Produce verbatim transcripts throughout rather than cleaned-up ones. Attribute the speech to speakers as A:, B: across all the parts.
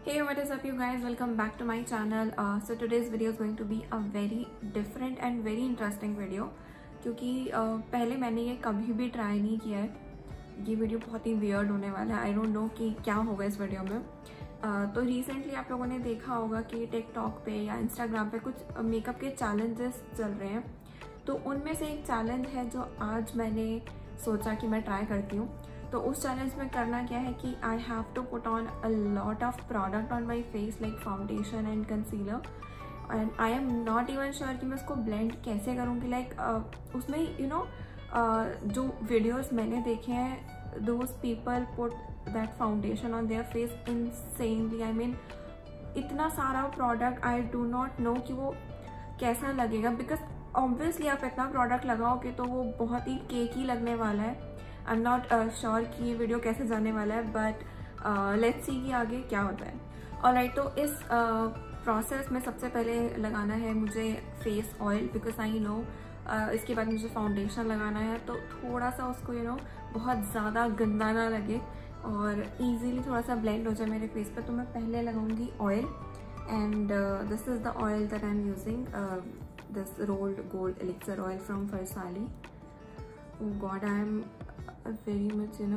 A: Hey, what is up you guys? Welcome back to my channel. Uh, so today's video is going to be a very different and very interesting video क्योंकि uh, पहले मैंने ये कभी भी try नहीं किया है। ये वीडियो बहुत ही वियर्ड होने वाला है। आई डोंट नो कि क्या होगा इस वीडियो में। uh, तो रिसेंटली आप लोगों ने देखा होगा कि टिकटॉक पे या इंस्टाग्राम पे कुछ मेकअप के चैलेंजेस चल रहे हैं, तो उनमें से एक चैलेंज है जो आज मैंने सोचा कि मैं ट्राई करती हूँ। तो उस चैलेंज में करना क्या है कि I have to put on a lot of product on my face like foundation and concealer, and I am not even sure कि मैं उसको ब्लेंड कैसे करूँगी। लाइक like, uh, उसमें यू नो uh, जो वीडियोस मैंने देखे हैं, those people put that foundation on their face insanely. I mean इतना सारा product, I do not know कि वो कैसा लगेगा, बिकॉज ऑब्वियसली आप इतना प्रोडक्ट लगाओगे तो वो बहुत ही केकी लगने वाला है। आई एम नॉट श्योर कि ये वीडियो कैसे जाने वाला है, बट लेट्स सी कि आगे क्या होता है। ऑलराइट, तो इस प्रोसेस uh, में सबसे पहले लगाना है मुझे face oil, because I know इसके बाद मुझे फाउंडेशन लगाना है, तो थोड़ा सा उसको यू नो बहुत ज़्यादा गंदा ना लगे और ईजीली थोड़ा सा ब्लेंड हो जाए मेरे फेस पे। तो मैं पहले लगाऊंगी oil, and this is the oil that I am using, this rolled gold elixir oil from Farsali. Oh God, I am very much you know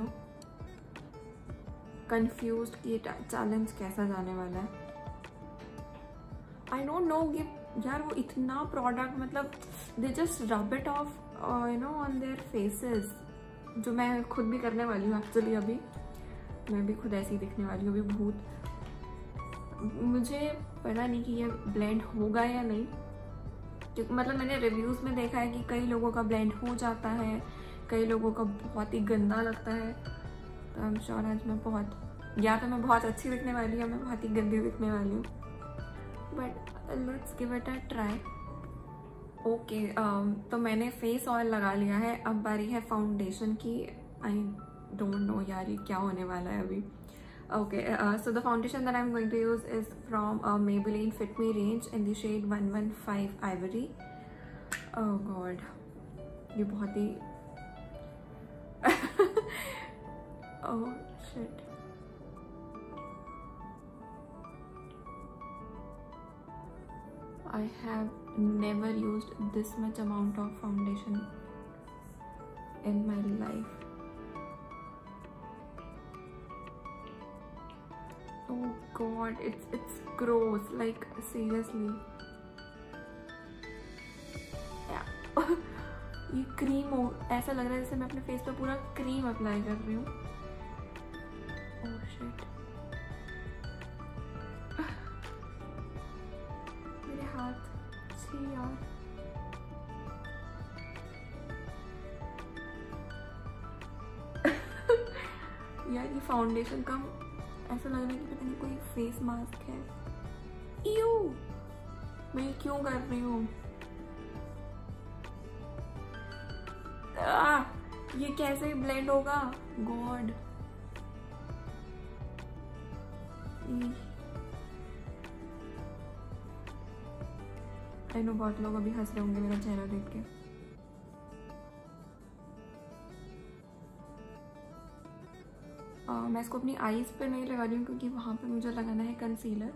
A: confused कि ये चैलेंज कैसा जाने वाला है। I don't know कि यार वो इतना प्रोडक्ट, मतलब they just rub it off uh, you know on their faces, जो मैं खुद भी करने वाली हूँ एक्चुअली। अभी मैं भी खुद ऐसी ही दिखने वाली हूँ अभी भूत। मुझे पता नहीं कि ये ब्लेंड होगा या नहीं, मतलब मैंने रिव्यूज़ में देखा है कि कई लोगों का ब्लेंड हो जाता है, कई लोगों का बहुत ही गंदा लगता है। तो आई एम श्योर आज मैं बहुत, या तो मैं बहुत अच्छी दिखने वाली हूँ या मैं बहुत ही गंदी दिखने वाली हूँ, but let's give it a try. Okay, तो मैंने फेस ऑयल लगा लिया है, अब बारी है फाउंडेशन की। आई डोंट नो यार ये क्या होने वाला है अभी। Okay, uh, so the foundation that I'm going to use is from uh, Maybelline Fit Me range in the shade one one five Ivory. Oh God, ये बहुत ही oh shit. I have never used this much amount of foundation in my life. Oh God, it's it's gross. Like seriously. Yeah. ये cream हो, ऐसा लग रहा है जैसे मैं अपने फेस पे पूरा क्रीम अप्लाई कर रही हूँ। Oh shit. मेरे हाथ छी यार। यार ये फाउंडेशन का ऐसा लग रहा है कि पता नहीं कोई फेस मास्क है। ईयू, मैं क्यों कर रही हूँ? ये कैसे ब्लेंड होगा? गॉड, आई नो बहुत लोग अभी हंस रहे होंगे मेरा चेहरा देख के। Uh, मैं इसको अपनी आईज पे नहीं लगा रही हूँ क्योंकि वहाँ पे मुझे लगाना है कंसीलर,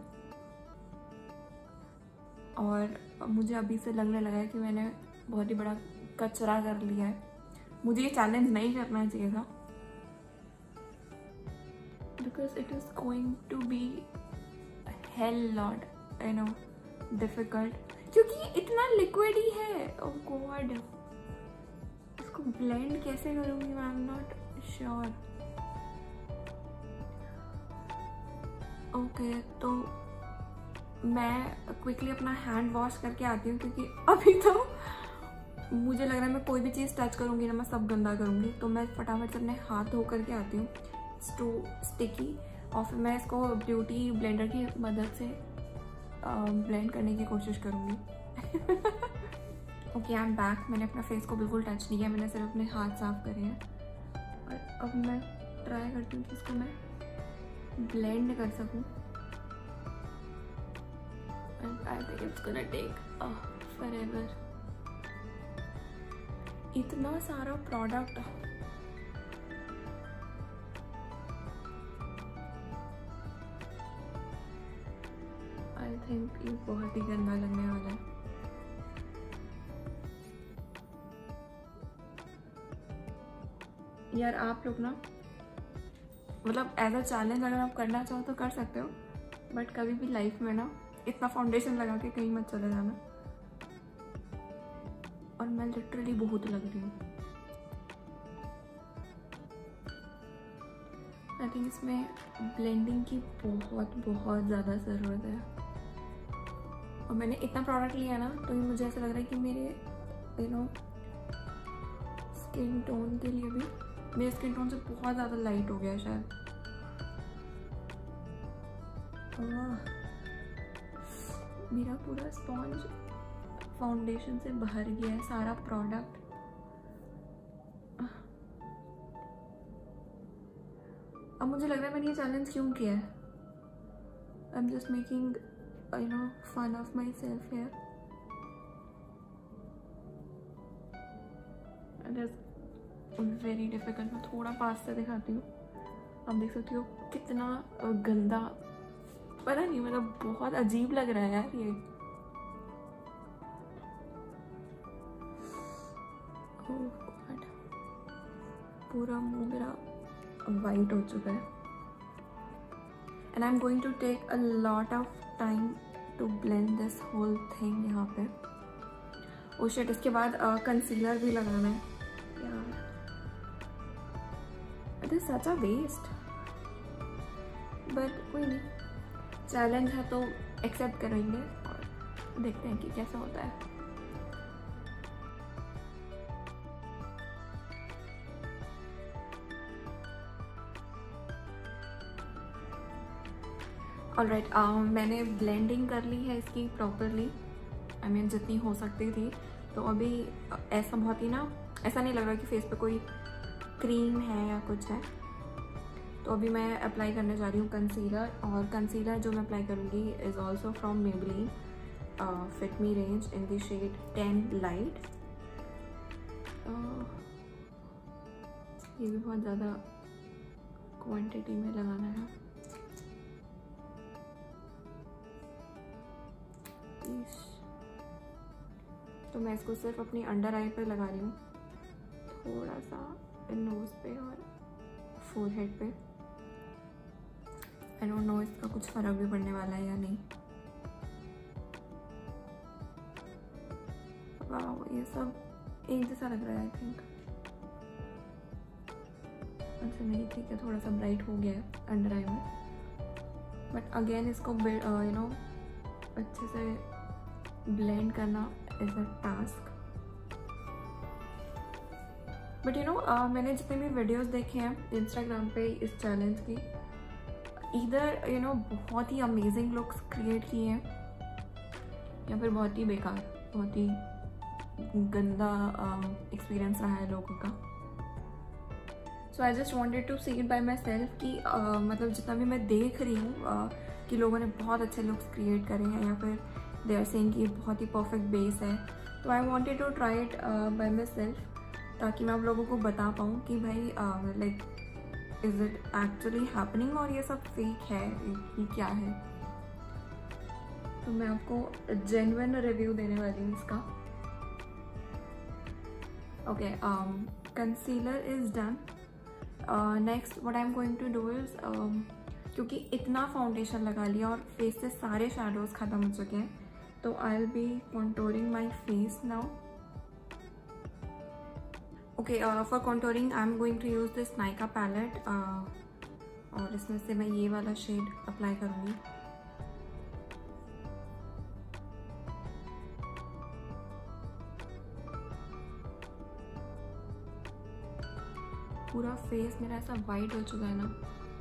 A: और मुझे अभी से लगने लगा है कि मैंने बहुत ही बड़ा कचरा कर लिया है। मुझे ये चैलेंज नहीं करना चाहिए था, because it is going to be hell lot you know difficult, क्योंकि ये इतना लिक्विड ही है। ओह गॉड, इसको ब्लेंड कैसे करूँगी मैं? I am not sure. Okay okay, तो मैं क्विकली अपना हैंड वॉश करके आती हूँ, क्योंकि अभी तो मुझे लग रहा है मैं कोई भी चीज़ टच करूँगी ना मैं सब गंदा करूँगी। तो मैं फटाफट से अपने हाथ धो करके आती हूँ, इट्स टू स्टिकी, और फिर मैं इसको ब्यूटी ब्लेंडर की मदद से ब्लेंड करने की कोशिश करूँगी। Okay, I am back. मैंने अपना फेस को बिल्कुल टच नहीं किया, मैंने सिर्फ अपने हाथ साफ करे हैं, और अब मैं ट्राई करती हूँ कि इसको मैं ब्लेंड कर सकूं। And I think it's gonna take uh, forever. इतना सारा प्रोडक्ट थिंक ये बहुत ही गंदा लगने वाला है। यार आप लोग ना, मतलब एज अ चैलेंज अगर आप करना चाहो तो कर सकते हो, बट कभी भी लाइफ में ना इतना फाउंडेशन लगा के कहीं मत चले जाना। और मैं लिटरली बहुत लग रही हूँ। आई थिंक इसमें ब्लेंडिंग की बहुत बहुत ज़्यादा ज़रूरत है। और मैंने इतना प्रोडक्ट लिया ना, तो ये मुझे ऐसा लग रहा है कि मेरे यू नो स्किन टोन के लिए भी, मेरे स्किन टोन से बहुत ज़्यादा लाइट हो गया है शायद। मेरा पूरा स्पॉन्ज फाउंडेशन से भर गया है सारा प्रोडक्ट। अब मुझे लग रहा है मैंने ये चैलेंज क्यों किया है। I am just making you know fun of myself here. Very difficult. मैं थोड़ा पास से दिखाती हूँ, आप देख सकती हो कितना गंदा, पता नहीं मतलब बहुत अजीब लग रहा है यार ये। ओह गॉड, पूरा मुंह मेरा वाइट हो चुका है। And I am going to take a lot of time to blend this whole thing यहाँ पे। ओ शिट, इसके बाद कंसीलर uh, भी लगाना है यार। It is such a waste, but कोई नहीं, चैलेंज है तो एक्सेप्ट करेंगे और देखते हैं कि कैसा होता है। ऑलराइट, right, uh, मैंने ब्लेंडिंग कर ली है इसकी प्रॉपरली, आई मीन जितनी हो सकती थी। तो अभी ऐसा बहुत ही ना, ऐसा नहीं लग रहा कि फेस पे कोई क्रीम है या कुछ है। तो अभी मैं अप्लाई करने जा रही हूँ कंसीलर, और कंसीलर जो मैं अप्लाई करूँगी is also from Maybelline fit me range in the shade ten light. ये भी बहुत ज़्यादा क्वांटिटी में लगाना है। तो मैं इसको सिर्फ अपनी अंडर आई पे लगा रही हूँ, थोड़ा सा नोज पे और फोरहेड पे। आई डोंट नो इसका कुछ फर्क भी पड़ने वाला है या नहीं। वाह, ये सब एक जैसा लग रहा है आई थिंक। अच्छा नहीं, ठीक है, थोड़ा सा ब्राइट हो गया है अंडर आई में, बट अगेन इसको यू नो अच्छे से ब्लेंड करना is a task. But you know मैंने जितने भी वीडियोस देखे हैं इंस्टाग्राम पे इस चैलेंज की, इधर यू नो बहुत ही अमेजिंग लुक्स क्रिएट किए हैं या फिर बहुत ही बेकार, बहुत ही गंदा एक्सपीरियंस uh, रहा है लोगों का। So I just wanted to see it by myself कि uh, मतलब जितना भी मैं देख रही हूँ uh, कि लोगों ने बहुत अच्छे लुक्स क्रिएट करे हैं या फिर दे आर सेइंग कि बहुत ही परफेक्ट बेस है। तो I wanted to try it by myself, ताकि मैं आप लोगों को बता पाऊँ कि भाई like is it actually happening और ये सब फेक है, ये क्या है। तो मैं आपको जेन्युइन रिव्यू देने वाली हूँ इसका। ओके, concealer is done. Next what I am going to do is, क्योंकि इतना फाउंडेशन लगा लिया और फेस से सारे शैडोज खत्म हो चुके हैं, तो I will be contouring my face now. Okay, for contouring I am going to use this Nykaa palette, और इसमें से मैं ये वाला शेड अप्लाई करूँगी। पूरा फेस मेरा ऐसा वाइट हो चुका है ना।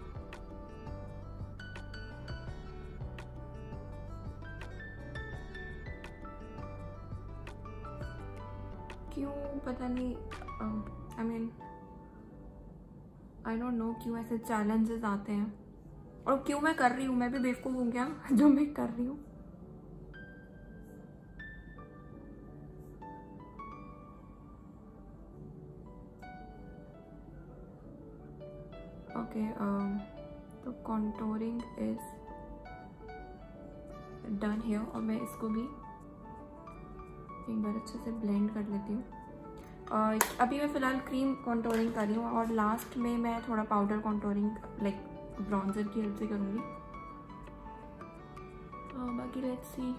A: क्यों पता नहीं, I mean I don't know क्यों ऐसे चैलेंजेस आते हैं, और क्यों मैं कर रही हूँ। मैं भी बेवकूफ़ हूँ क्या जो मैं कर रही हूँ। ओके, तो कॉन्टोरिंग इज डन हियर और मैं इसको भी एक बार अच्छे से ब्लेंड कर लेती हूँ। और अभी मैं फ़िलहाल क्रीम कॉन्टोरिंग कर रही हूँ और लास्ट में मैं थोड़ा पाउडर कॉन्टोरिंग लाइक ब्रॉन्जर की हेल्प से करूँगी। बाकी लेट्स सी।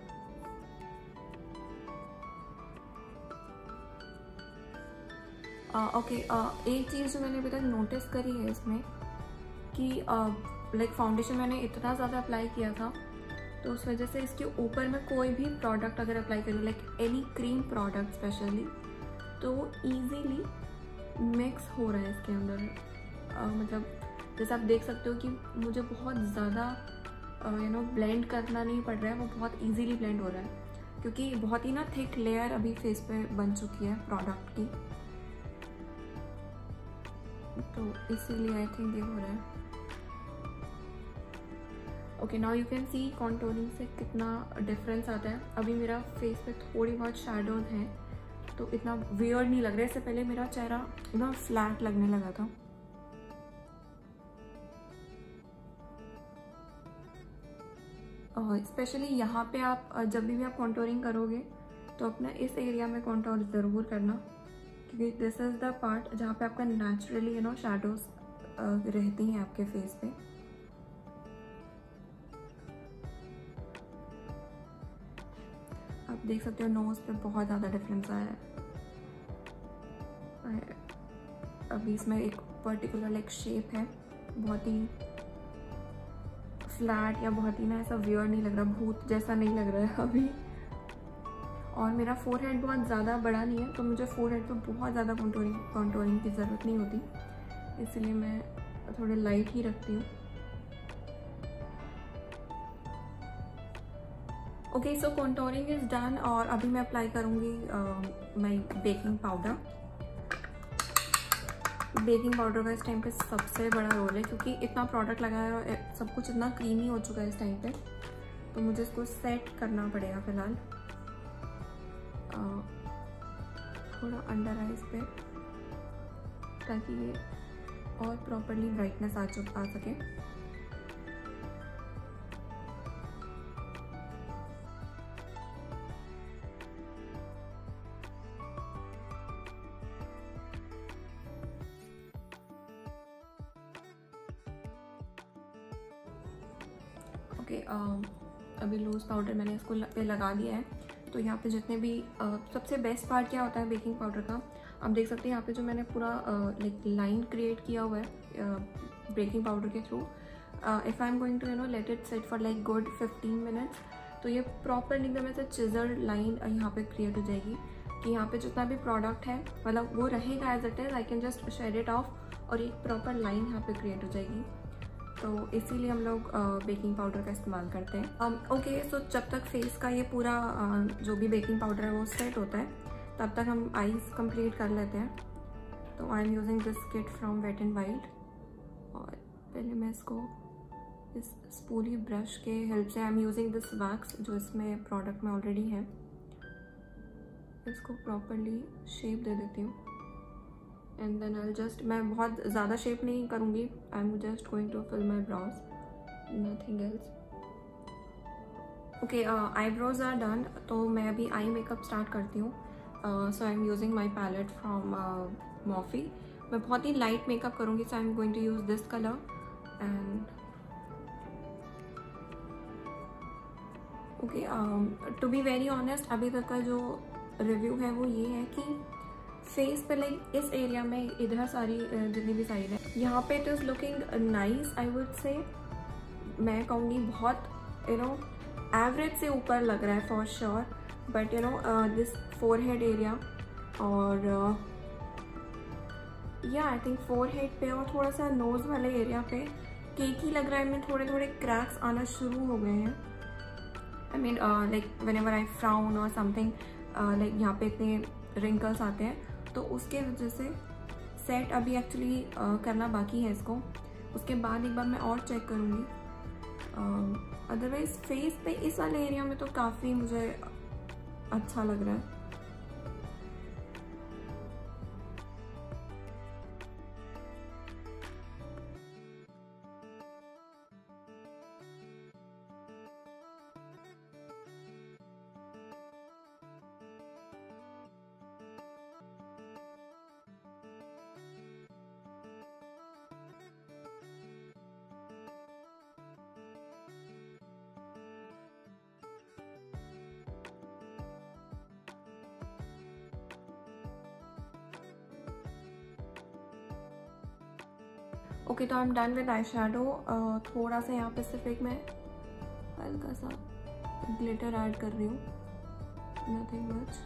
A: ओके, एक चीज़ जो मैंने अभी तक नोटिस करी है इसमें कि लाइक uh, फाउंडेशन मैंने इतना ज़्यादा अप्लाई किया था, तो उस वजह से इसके ऊपर मैं कोई भी प्रोडक्ट अगर अप्लाई करूँ like any cream product specially, तो इजीली मिक्स हो रहा है इसके अंदर। uh, मतलब जैसे आप देख सकते हो कि मुझे बहुत ज़्यादा यू नो ब्लेंड करना नहीं पड़ रहा है, वो बहुत इजीली ब्लेंड हो रहा है क्योंकि बहुत ही ना थिक लेयर अभी फेस पे बन चुकी है प्रोडक्ट की, तो इसीलिए आई थिंक ये हो रहा है। Okay, now you can see contouring से कितना डिफरेंस आता है। अभी मेरा फेस पे थोड़ी बहुत शैडोज हैं तो इतना वियर्ड नहीं लग रहा है। इससे पहले मेरा चेहरा एकदम फ्लैट लगने लगा था। और स्पेशली यहाँ पे आप जब भी, भी आप कॉन्टोरिंग करोगे तो अपना इस एरिया में कॉन्टोर ज़रूर करना, क्योंकि दिस इज़ द पार्ट जहाँ पे आपका नेचुरली यू नो शैडोज रहती हैं आपके फेस पे। आप देख सकते हो नोज पे बहुत ज़्यादा डिफरेंस आया है। अभी इसमें एक पर्टिकुलर लाइक शेप है, बहुत ही फ्लैट या बहुत ही ना ऐसा वियर्ड नहीं लग रहा, भूत जैसा नहीं लग रहा है अभी। और मेरा फोरहेड बहुत ज़्यादा बड़ा नहीं है, तो मुझे फोरहेड पे बहुत ज़्यादा कॉन्टोरिंग कॉन्टोरिंग की ज़रूरत नहीं होती, इसलिए मैं थोड़े लाइट ही रखती हूँ। Okay, so contouring is done और अभी मैं अप्लाई करूँगी my baking powder. Baking powder का इस टाइम पे सबसे बड़ा रोल है क्योंकि इतना प्रोडक्ट लगाया और सब कुछ इतना क्रीमी हो चुका है इस टाइम पे, तो मुझे इसको सेट करना पड़ेगा फ़िलहाल थोड़ा अंडर आइज पे, ताकि ये और प्रॉपरली ब्राइटनेस आ चुक आ सके। ओके, अभी लूज़ पाउडर मैंने इसको पे लगा दिया है। तो यहाँ पे जितने भी uh, सबसे बेस्ट पार्ट क्या होता है बेकिंग पाउडर का, आप देख सकते हैं यहाँ पे जो मैंने पूरा लाइक लाइन क्रिएट किया हुआ है बेकिंग पाउडर के through. If I am going to you know let it set for like good fifteen minutes, तो ये प्रॉपरली एकदम ऐसे चिजल लाइन यहाँ पे क्रिएट हो जाएगी कि यहाँ पे जितना भी प्रोडक्ट है मतलब वो रहेगा as it is, I can just shed it off और एक प्रॉपर लाइन यहाँ पे क्रिएट हो जाएगी। तो इसीलिए हम लोग बेकिंग पाउडर का इस्तेमाल करते हैं। ओके, सो जब तक फेस का ये पूरा uh, जो भी बेकिंग पाउडर है वो सेट होता है, तब तक हम आईज कंप्लीट कर लेते हैं। तो I am using this kit from Wet and Wild, और पहले मैं इसको इस स्पूली ब्रश के हेल्प से, I am using this wax जो इसमें प्रोडक्ट में ऑलरेडी है, इसको प्रॉपरली शेप दे देती हूँ। एंड देन आई जस्ट, मैं बहुत ज़्यादा शेप नहीं करूँगी, I am just going to fill my brows, nothing else. Okay, eyebrows are done, तो मैं अभी आई मेकअप स्टार्ट करती हूँ। So I am using my palette from Morphe. मैं बहुत ही लाइट मेकअप करूँगी, so I am going to use this colour. And okay, to be very honest, अभी तक का जो रिव्यू है वो ये है कि फेस पे लाइक इस एरिया में इधर सारी जितनी भी साइड है यहाँ पे it is looking nice, I would say. मैं कहूँगी बहुत यू नो एवरेज से ऊपर लग रहा है for sure, but you know this forehead area और या आई थिंक फोरहेड पे और थोड़ा सा नोज़ वाले एरिया पे केक ही लग रहा है। मैं थोड़े थोड़े क्रैक्स आना शुरू हो गए हैं। I mean like whenever I frown और समथिंग, लाइक यहाँ पे इतने रिंकल्स आते हैं, तो उसके वजह से सेट अभी एक्चुअली uh, करना बाकी है इसको। उसके बाद एक बार मैं और चेक करूँगी। अदरवाइज फेस पे इस वाले एरिया में तो काफ़ी मुझे अच्छा लग रहा है। ओके, तो I am done with eye shadow. थोड़ा सा यहाँ पे सिर्फ एक मैं हल्का सा ग्लिटर ऐड कर रही हूँ, नथिंग मच।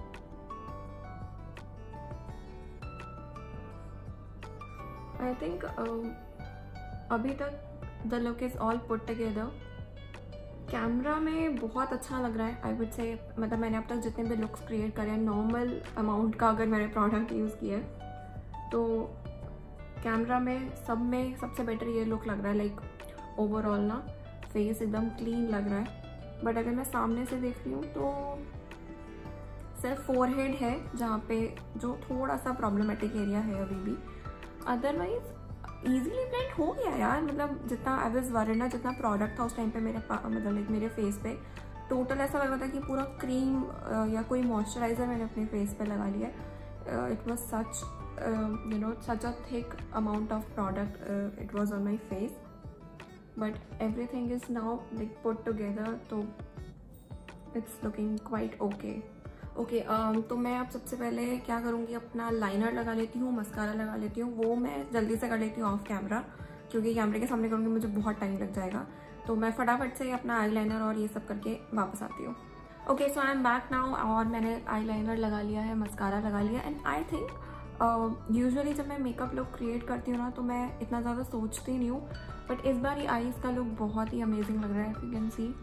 A: आई थिंक अभी तक the look is all put together. Camera में बहुत अच्छा लग रहा है आई वुड से। मतलब मैंने अब तक जितने भी लुक्स क्रिएट करे हैं नॉर्मल अमाउंट का अगर मैंने प्रोडक्ट यूज़ किया है, तो कैमरा में सब में सबसे बेटर ये लुक लग रहा है। लाइक ओवरऑल ना फेस एकदम क्लीन लग रहा है। बट अगर मैं सामने से देख रही हूँ तो सिर्फ फोरहेड है जहाँ पे जो थोड़ा सा प्रॉब्लमेटिक एरिया है अभी भी। अदरवाइज ईजीली ब्लेंड हो गया यार। मतलब जितना आई वाज वरीड ना, जितना प्रोडक्ट था उस टाइम पे मेरे मतलब लाइक मेरे फेस पे टोटल ऐसा लग रहा था कि पूरा क्रीम या कोई मॉइस्चराइज़र मैंने अपने फेस पे लगा लिया। It was such you know such a thick amount of product it was on my face, but everything is now like put together, तो it's looking quite okay. Okay, तो मैं अब सबसे पहले क्या करूँगी, अपना लाइनर लगा लेती हूँ, मस्कारा लगा लेती हूँ। वो मैं जल्दी से कर लेती हूँ ऑफ कैमरा, क्योंकि कैमरे के सामने करूँगी मुझे बहुत टाइम लग जाएगा। तो मैं फटाफट से अपना आई लाइनर और ये सब करके वापस आती हूँ। Okay, so I am back now और मैंने आई लाइनर लगा लिया है, मस्कारा लगा लिया। एंड आई थिंक यूजुअली जब मैं मेकअप लुक क्रिएट करती हूँ ना तो मैं इतना ज़्यादा सोचती नहीं हूँ, बट इस बार ये आईज का लुक बहुत ही अमेजिंग लग रहा है, you can see.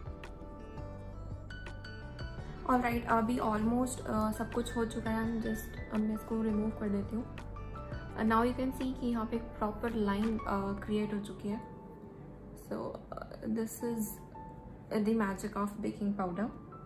A: All right, अभी ऑलमोस्ट uh, सब कुछ हो चुका है। जस्ट अब मैं इसको रिमूव कर देती हूँ। नाउ यू कैन सी कि यहाँ पे एक प्रॉपर लाइन क्रिएट हो चुकी है। So this is the magic of baking powder.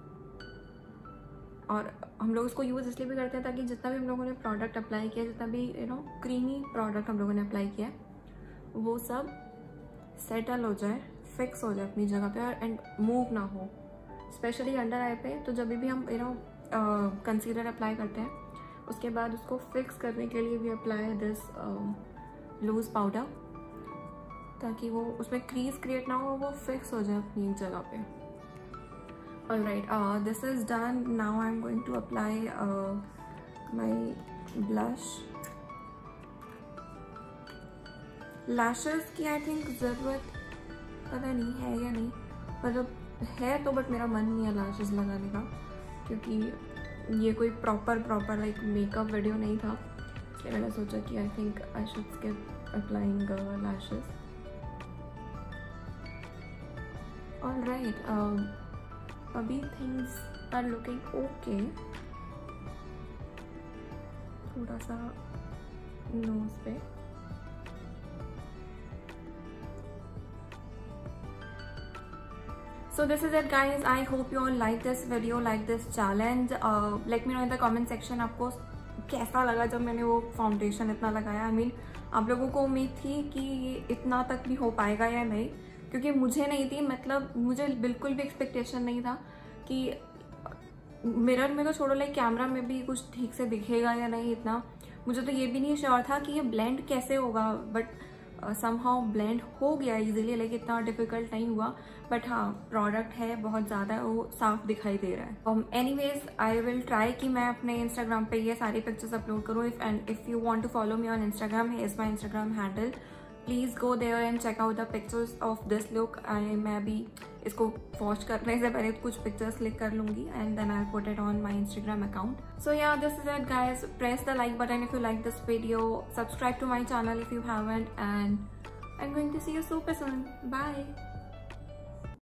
A: और हम लोग इसको यूज़ इसलिए भी करते हैं ताकि जितना भी हम लोगों ने प्रोडक्ट अप्लाई किया, जितना भी यू नो क्रीमी प्रोडक्ट हम लोगों ने अप्लाई किया वो सब सेटल हो जाए, फिक्स हो जाए अपनी जगह पे एंड मूव ना हो, स्पेशली अंडर आई पे। तो जब भी हम यू नो कंसीलर अप्लाई करते हैं उसके बाद उसको फिक्स करने के लिए भी अप्लाई दिस लूज पाउडर, ताकि वो उसमें क्रीज क्रिएट ना हो, वो फिक्स हो जाए अपनी जगह पे। Alright, this is done. Now I am going to apply my blush. Lashes की आई थिंक ज़रूरत पता नहीं है या नहीं, मतलब है तो, बट मेरा मन नहीं है लैशेस लगाने का, क्योंकि ये कोई proper proper like makeup video नहीं था, इसलिए मैंने सोचा कि I think I should skip applying lashes. Alright, अभी थिंग्स आर लुकिंग ओके। थोड़ा सा नोज पे। So this is it guys, I hope you all like this video, like this challenge. uh, let me know in the comment section आपको कैसा लगा जब मैंने वो फाउंडेशन इतना लगाया। आई I मीन mean, आप लोगों को उम्मीद थी कि ये इतना तक भी हो पाएगा या नहीं, क्योंकि मुझे नहीं थी। मतलब मुझे बिल्कुल भी एक्सपेक्टेशन नहीं था कि मिरर में तो छोड़ो, लाइक कैमरा में भी कुछ ठीक से दिखेगा या नहीं इतना। मुझे तो ये भी नहीं श्योर था कि ये ब्लेंड कैसे होगा, बट समहाउ ब्लेंड हो गया इजीली, लाइक इतना डिफिकल्ट नहीं हुआ। बट हाँ, प्रोडक्ट है बहुत ज़्यादा, वो साफ दिखाई दे रहा है। एनीवेज, आई विल ट्राई कि मैं अपने इंस्टाग्राम पे ये सारी पिक्चर्स अपलोड करूँ। If and if you want to follow me on Instagram, here is my Instagram handle, please go there and check out the pictures of this look. I मैं अभी इसको वॉच करने से पहले कुछ पिक्चर्स क्लिक कर लूँगी and then I put it on my Instagram account. So yeah, this is it guys. Press the like button if you like this video, subscribe to my channel if you haven't, and I'm going to see you super soon. Bye.